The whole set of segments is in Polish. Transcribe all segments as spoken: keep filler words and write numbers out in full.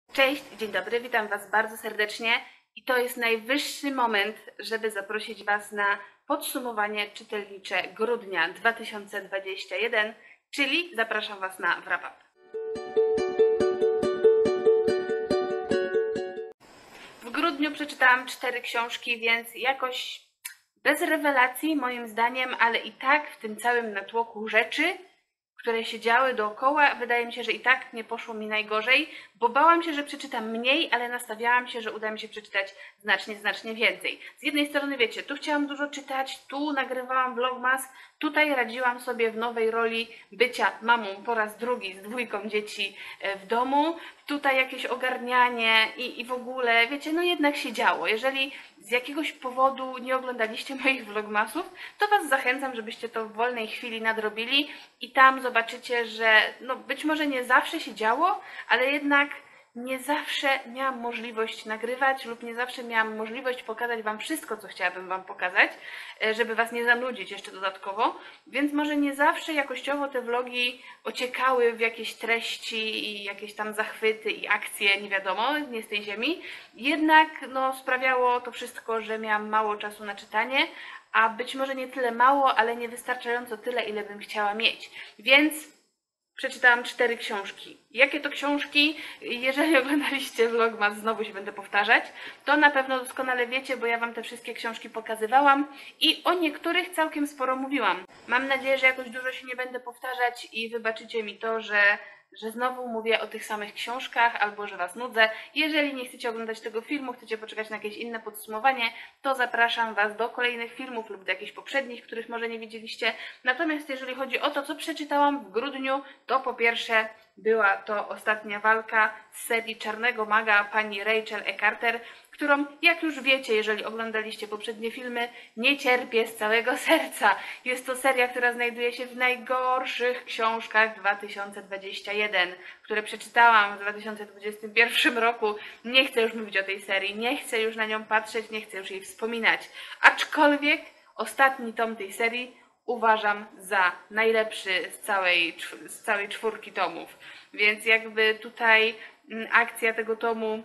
Cześć, dzień dobry, witam Was bardzo serdecznie i to jest najwyższy moment, żeby zaprosić Was na podsumowanie czytelnicze grudnia dwa tysiące dwudziestego pierwszego, czyli zapraszam Was na wrap up. W grudniu przeczytałam cztery książki, więc jakoś bez rewelacji moim zdaniem, ale i tak w tym całym natłoku rzeczy, które się działy dookoła, wydaje mi się, że i tak nie poszło mi najgorzej, bo bałam się, że przeczytam mniej, ale nastawiałam się, że uda mi się przeczytać znacznie, znacznie więcej. Z jednej strony, wiecie, tu chciałam dużo czytać, tu nagrywałam vlogmas, tutaj radziłam sobie w nowej roli bycia mamą po raz drugi z dwójką dzieci w domu, tutaj jakieś ogarnianie i, i w ogóle, wiecie, no jednak się działo. Jeżeli z jakiegoś powodu nie oglądaliście moich vlogmasów, to Was zachęcam, żebyście to w wolnej chwili nadrobili i tam zobaczycie, że no być może nie zawsze się działo, ale jednak nie zawsze miałam możliwość nagrywać lub nie zawsze miałam możliwość pokazać Wam wszystko, co chciałabym Wam pokazać, żeby Was nie zanudzić jeszcze dodatkowo, więc może nie zawsze jakościowo te vlogi ociekały w jakieś treści i jakieś tam zachwyty i akcje, nie wiadomo, nie z tej ziemi, jednak no, sprawiało to wszystko, że miałam mało czasu na czytanie, a być może nie tyle mało, ale niewystarczająco tyle, ile bym chciała mieć, więc przeczytałam cztery książki. Jakie to książki? Jeżeli oglądaliście vlogmas, znowu się będę powtarzać, to na pewno doskonale wiecie, bo ja Wam te wszystkie książki pokazywałam i o niektórych całkiem sporo mówiłam. Mam nadzieję, że jakoś dużo się nie będę powtarzać i wybaczycie mi to, że że znowu mówię o tych samych książkach albo że Was nudzę. Jeżeli nie chcecie oglądać tego filmu, chcecie poczekać na jakieś inne podsumowanie, to zapraszam Was do kolejnych filmów lub do jakichś poprzednich, których może nie widzieliście. Natomiast jeżeli chodzi o to, co przeczytałam w grudniu, to po pierwsze była to Ostatnia walka z serii Czarnego Maga pani Rachel E. Carter, którą, jak już wiecie, jeżeli oglądaliście poprzednie filmy, nie cierpię z całego serca. Jest to seria, która znajduje się w najgorszych książkach dwa tysiące dwudziestego pierwszego, które przeczytałam w dwa tysiące dwudziestym pierwszym roku. Nie chcę już mówić o tej serii, nie chcę już na nią patrzeć, nie chcę już jej wspominać. Aczkolwiek ostatni tom tej serii uważam za najlepszy z całej, z całej czwórki tomów. Więc jakby tutaj akcja tego tomu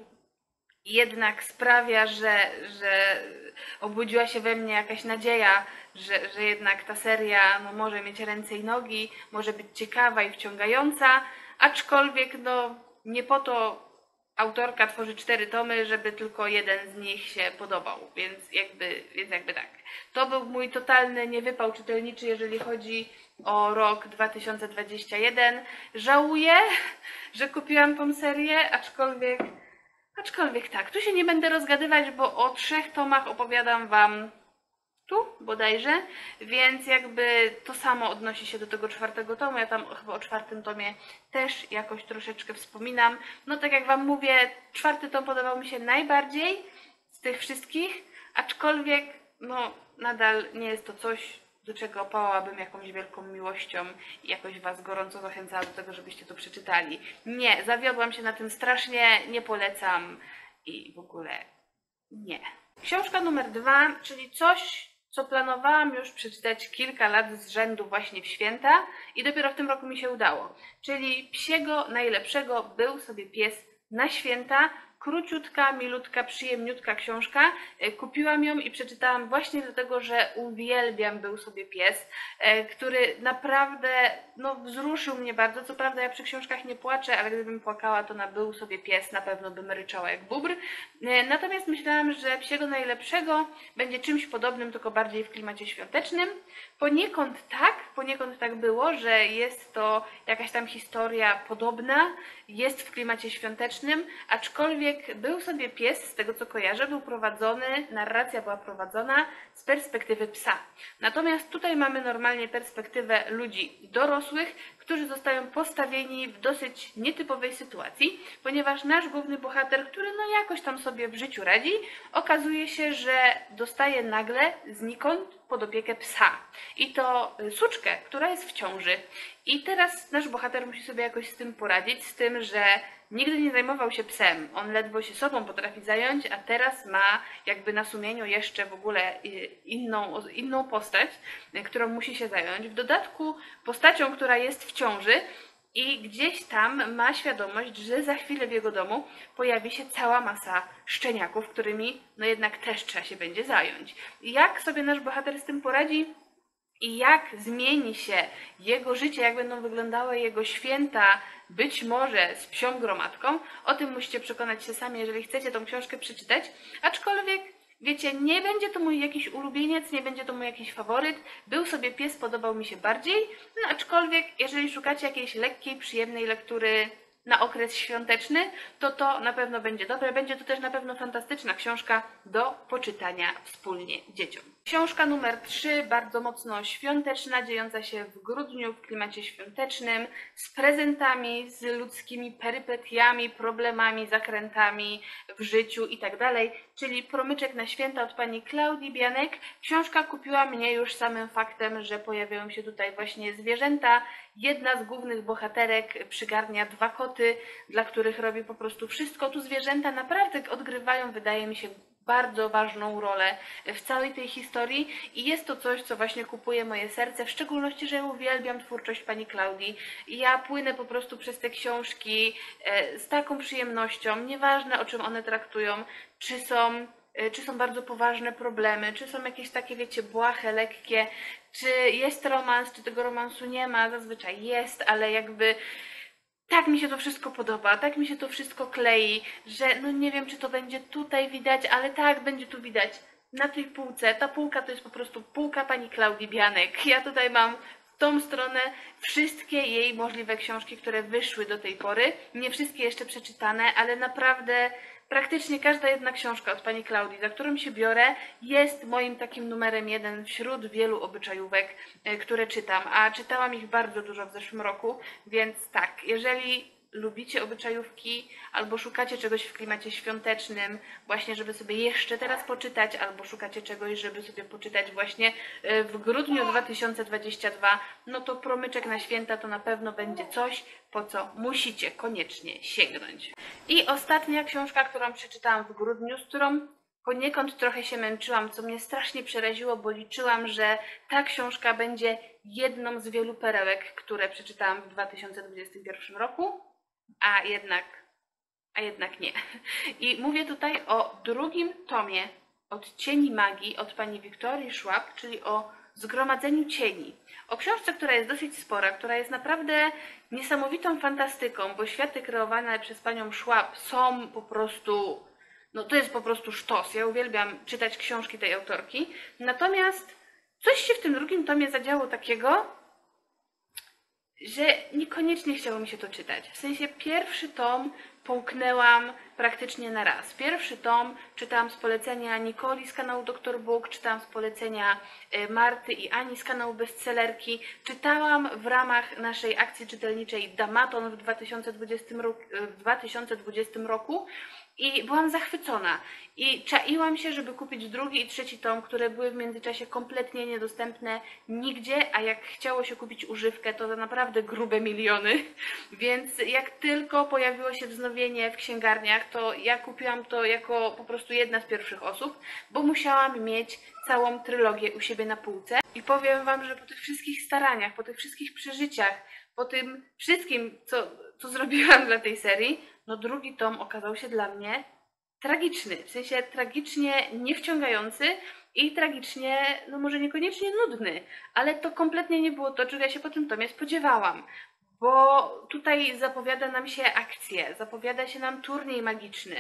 jednak sprawia, że, że obudziła się we mnie jakaś nadzieja, że, że jednak ta seria no, może mieć ręce i nogi, może być ciekawa i wciągająca, aczkolwiek no, nie po to autorka tworzy cztery tomy, żeby tylko jeden z nich się podobał, więc jakby, więc jakby tak. To był mój totalny niewypał czytelniczy, jeżeli chodzi o rok dwa tysiące dwudziesty pierwszy. Żałuję, że kupiłam tą serię, aczkolwiek Aczkolwiek tak, tu się nie będę rozgadywać, bo o trzech tomach opowiadam Wam tu bodajże, więc jakby to samo odnosi się do tego czwartego tomu. Ja tam chyba o czwartym tomie też jakoś troszeczkę wspominam. No tak jak Wam mówię, czwarty tom podobał mi się najbardziej z tych wszystkich, aczkolwiek no nadal nie jest to coś, do czego pałałabym jakąś wielką miłością i jakoś Was gorąco zachęcała do tego, żebyście to przeczytali. Nie, zawiodłam się na tym strasznie, nie polecam i w ogóle nie. Książka numer dwa, czyli coś, co planowałam już przeczytać kilka lat z rzędu właśnie w święta i dopiero w tym roku mi się udało. Czyli Psiego Najlepszego był sobie pies na święta. Króciutka, milutka, przyjemniutka książka. Kupiłam ją i przeczytałam właśnie dlatego, że uwielbiam Był sobie pies, który naprawdę no, wzruszył mnie bardzo. Co prawda ja przy książkach nie płaczę, ale gdybym płakała, to na Był sobie pies na pewno bym ryczała jak bóbr. Natomiast myślałam, że Psiego Najlepszego będzie czymś podobnym, tylko bardziej w klimacie świątecznym. Poniekąd tak, poniekąd tak było, że jest to jakaś tam historia podobna, jest w klimacie świątecznym, aczkolwiek Był sobie pies, z tego co kojarzę, był prowadzony, narracja była prowadzona z perspektywy psa. Natomiast tutaj mamy normalnie perspektywę ludzi dorosłych, którzy zostają postawieni w dosyć nietypowej sytuacji, ponieważ nasz główny bohater, który no jakoś tam sobie w życiu radzi, okazuje się, że dostaje nagle znikąd pod opiekę psa. I to suczkę, która jest w ciąży. I teraz nasz bohater musi sobie jakoś z tym poradzić, z tym, że nigdy nie zajmował się psem, on ledwo się sobą potrafi zająć, a teraz ma jakby na sumieniu jeszcze w ogóle inną, inną postać, którą musi się zająć. W dodatku postacią, która jest w ciąży, I gdzieś tam ma świadomość, że za chwilę w jego domu pojawi się cała masa szczeniaków, którymi no jednak też trzeba się będzie zająć. I jak sobie nasz bohater z tym poradzi i jak zmieni się jego życie, jak będą wyglądały jego święta, być może z psią gromadką, o tym musicie przekonać się sami, jeżeli chcecie tą książkę przeczytać. Aczkolwiek wiecie, nie będzie to mój jakiś ulubieniec, nie będzie to mój jakiś faworyt. Był sobie pies, podobał mi się bardziej. No aczkolwiek, jeżeli szukacie jakiejś lekkiej, przyjemnej lektury na okres świąteczny, to to na pewno będzie dobre. Będzie to też na pewno fantastyczna książka do poczytania wspólnie dzieciom. Książka numer trzy, bardzo mocno świąteczna, dziejąca się w grudniu, w klimacie świątecznym, z prezentami, z ludzkimi perypetiami, problemami, zakrętami w życiu itd. Czyli Promyczek na święta od pani Klaudii Bianek. Książka kupiła mnie już samym faktem, że pojawiają się tutaj właśnie zwierzęta. Jedna z głównych bohaterek przygarnia dwa koty, dla których robi po prostu wszystko. Tu zwierzęta naprawdę odgrywają, wydaje mi się, bardzo ważną rolę w całej tej historii i jest to coś, co właśnie kupuje moje serce, w szczególności, że uwielbiam twórczość pani Klaudii. Ja płynę po prostu przez te książki z taką przyjemnością, nieważne o czym one traktują, czy są, czy są bardzo poważne problemy, czy są jakieś takie, wiecie, błahe, lekkie, czy jest romans, czy tego romansu nie ma, zazwyczaj jest, ale jakby tak mi się to wszystko podoba, tak mi się to wszystko klei, że no nie wiem, czy to będzie tutaj widać, ale tak, będzie tu widać. Na tej półce, ta półka to jest po prostu półka pani Klaudii Bianek. Ja tutaj mam w tą stronę wszystkie jej możliwe książki, które wyszły do tej pory. Nie wszystkie jeszcze przeczytane, ale naprawdę praktycznie każda jedna książka od pani Klaudii, za którą się biorę, jest moim takim numerem jeden wśród wielu obyczajówek, które czytam. A czytałam ich bardzo dużo w zeszłym roku, więc tak, jeżeli lubicie obyczajówki albo szukacie czegoś w klimacie świątecznym, właśnie żeby sobie jeszcze teraz poczytać, albo szukacie czegoś, żeby sobie poczytać właśnie w grudniu dwa tysiące dwudziestym drugim, no to Promyczek na święta to na pewno będzie coś, po co musicie koniecznie sięgnąć. I ostatnia książka, którą przeczytałam w grudniu, z którą poniekąd trochę się męczyłam, co mnie strasznie przeraziło, bo liczyłam, że ta książka będzie jedną z wielu perełek, które przeczytałam w dwa tysiące dwudziestym pierwszym roku, a jednak, a jednak nie. I mówię tutaj o drugim tomie Odcieni magii od pani Wiktorii Szłap, czyli o Zgromadzeniu cieni. O książce, która jest dosyć spora, która jest naprawdę niesamowitą fantastyką, bo światy kreowane przez panią Szłap są po prostu, no to jest po prostu sztos. Ja uwielbiam czytać książki tej autorki. Natomiast coś się w tym drugim tomie zadziało takiego, że niekoniecznie chciało mi się to czytać. W sensie pierwszy tom połknęłam praktycznie na raz. Pierwszy tom czytałam z polecenia Nikoli z kanału doktor Book, czytałam z polecenia Marty i Ani z kanału Bestsellerki. Czytałam w ramach naszej akcji czytelniczej Damaton w dwa tysiące dwudziestym roku, w dwa tysiące dwudziestym roku i byłam zachwycona. I czaiłam się, żeby kupić drugi i trzeci tom, które były w międzyczasie kompletnie niedostępne nigdzie, a jak chciało się kupić używkę, to za naprawdę grube miliony. Więc jak tylko pojawiło się wznowienie w księgarniach, to ja kupiłam to jako po prostu jedna z pierwszych osób, bo musiałam mieć całą trylogię u siebie na półce. I powiem wam, że po tych wszystkich staraniach, po tych wszystkich przeżyciach, po tym wszystkim, co, co zrobiłam dla tej serii, no drugi tom okazał się dla mnie tragiczny, w sensie tragicznie niewciągający i tragicznie, no może niekoniecznie nudny, ale to kompletnie nie było to, czego ja się po tym tomie spodziewałam. Bo tutaj zapowiada nam się akcję, zapowiada się nam turniej magiczny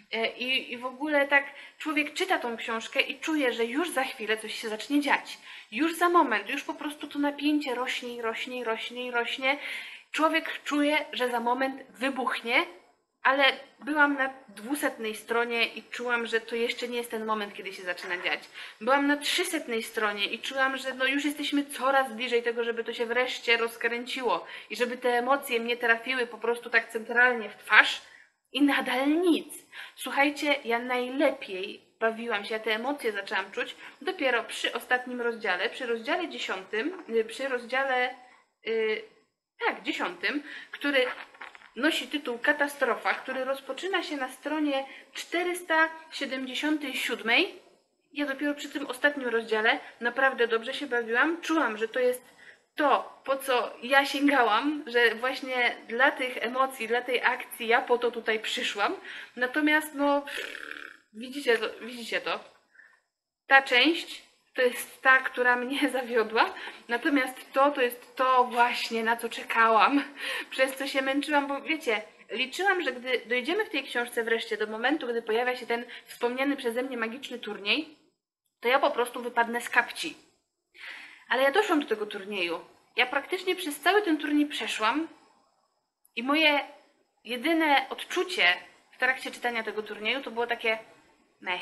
i, i w ogóle tak człowiek czyta tą książkę i czuje, że już za chwilę coś się zacznie dziać. Już za moment, już po prostu to napięcie rośnie i rośnie i rośnie i rośnie. Człowiek czuje, że za moment wybuchnie, ale byłam na dwusetnej stronie i czułam, że to jeszcze nie jest ten moment, kiedy się zaczyna dziać. Byłam na trzysetnej stronie i czułam, że no już jesteśmy coraz bliżej tego, żeby to się wreszcie rozkręciło i żeby te emocje mnie trafiły po prostu tak centralnie w twarz i nadal nic. Słuchajcie, ja najlepiej bawiłam się, ja te emocje zaczęłam czuć dopiero przy ostatnim rozdziale, przy rozdziale dziesiątym, przy rozdziale, yy, tak, dziesiątym, który nosi tytuł Katastrofa, który rozpoczyna się na stronie czterysta siedemdziesiątej siódmej. Ja dopiero przy tym ostatnim rozdziale naprawdę dobrze się bawiłam. Czułam, że to jest to, po co ja sięgałam, że właśnie dla tych emocji, dla tej akcji ja po to tutaj przyszłam. Natomiast no, widzicie to, widzicie to. Ta część to jest ta, która mnie zawiodła, natomiast to, to jest to właśnie, na co czekałam, przez co się męczyłam, bo wiecie, liczyłam, że gdy dojdziemy w tej książce wreszcie do momentu, gdy pojawia się ten wspomniany przeze mnie magiczny turniej, to ja po prostu wypadnę z kapci. Ale ja doszłam do tego turnieju. Ja praktycznie przez cały ten turniej przeszłam i moje jedyne odczucie w trakcie czytania tego turnieju to było takie mech.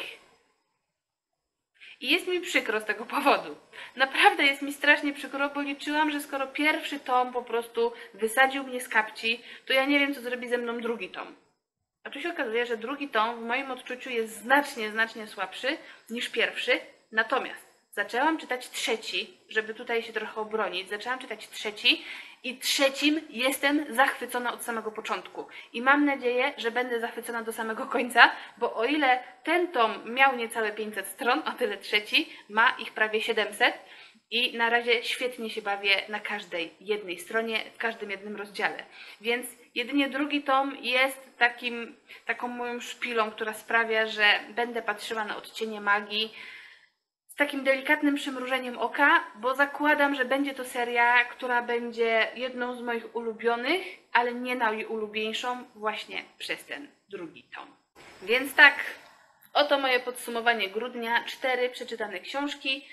I jest mi przykro z tego powodu. Naprawdę jest mi strasznie przykro, bo liczyłam, że skoro pierwszy tom po prostu wysadził mnie z kapci, to ja nie wiem, co zrobi ze mną drugi tom. A tu się okazuje, że drugi tom w moim odczuciu jest znacznie, znacznie słabszy niż pierwszy. Natomiast zaczęłam czytać trzeci, żeby tutaj się trochę obronić. Zaczęłam czytać trzeci i trzecim jestem zachwycona od samego początku. I mam nadzieję, że będę zachwycona do samego końca, bo o ile ten tom miał niecałe pięćset stron, o tyle trzeci ma ich prawie siedemset. I na razie świetnie się bawię na każdej jednej stronie, w każdym jednym rozdziale. Więc jedynie drugi tom jest takim, taką moją szpilą, która sprawia, że będę patrzyła na odcienie magii z takim delikatnym przymrużeniem oka, bo zakładam, że będzie to seria, która będzie jedną z moich ulubionych, ale nie najulubieńszą właśnie przez ten drugi tom. Więc tak, oto moje podsumowanie grudnia, cztery przeczytane książki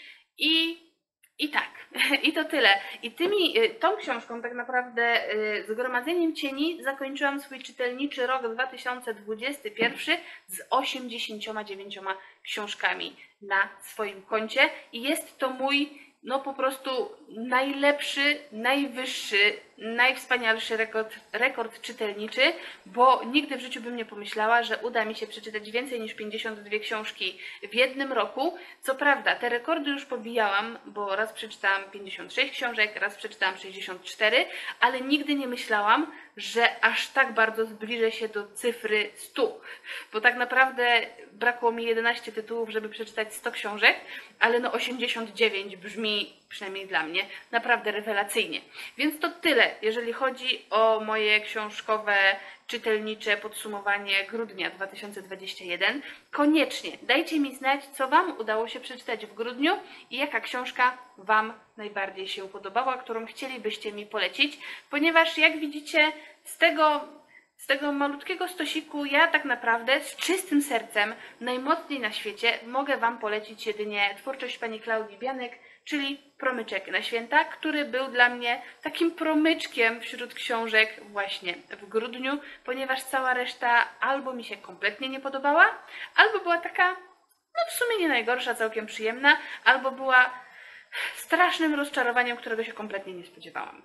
i I tak, i to tyle. I tymi, tą książką tak naprawdę Zgromadzeniem Cieni zakończyłam swój czytelniczy rok dwa tysiące dwudziesty pierwszy z osiemdziesięcioma dziewięcioma książkami na swoim koncie i jest to mój no po prostu najlepszy, najwyższy, najwspanialszy rekord, rekord czytelniczy, bo nigdy w życiu bym nie pomyślała, że uda mi się przeczytać więcej niż pięćdziesiąt dwie książki w jednym roku. Co prawda, te rekordy już pobijałam, bo raz przeczytałam pięćdziesiąt sześć książek, raz przeczytałam sześćdziesiąt cztery, ale nigdy nie myślałam, że aż tak bardzo zbliżę się do cyfry stu, bo tak naprawdę brakło mi jedenaście tytułów, żeby przeczytać sto książek, ale no osiemdziesiąt dziewięć brzmi, przynajmniej dla mnie, naprawdę rewelacyjnie. Więc to tyle, jeżeli chodzi o moje książkowe, czytelnicze podsumowanie grudnia dwa tysiące dwudziestego pierwszego. Koniecznie dajcie mi znać, co Wam udało się przeczytać w grudniu i jaka książka Wam najbardziej się podobała, którą chcielibyście mi polecić, ponieważ jak widzicie z tego Z tego malutkiego stosiku ja tak naprawdę z czystym sercem najmocniej na świecie mogę Wam polecić jedynie twórczość pani Klaudii Bianek, czyli Promyczek na święta, który był dla mnie takim promyczkiem wśród książek właśnie w grudniu, ponieważ cała reszta albo mi się kompletnie nie podobała, albo była taka, no w sumie nie najgorsza, całkiem przyjemna, albo była strasznym rozczarowaniem, którego się kompletnie nie spodziewałam.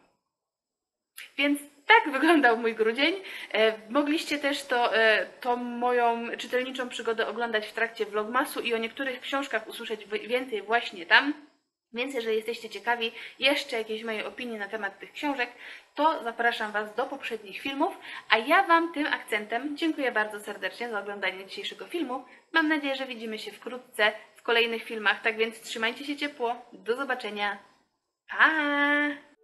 Więc tak wyglądał mój grudzień. E, mogliście też to, e, tą moją czytelniczą przygodę oglądać w trakcie vlogmasu i o niektórych książkach usłyszeć więcej właśnie tam. Więc jeżeli jesteście ciekawi jeszcze jakiejś mojej opinii na temat tych książek, to zapraszam Was do poprzednich filmów, a ja Wam tym akcentem dziękuję bardzo serdecznie za oglądanie dzisiejszego filmu. Mam nadzieję, że widzimy się wkrótce w kolejnych filmach, tak więc trzymajcie się ciepło. Do zobaczenia. Pa!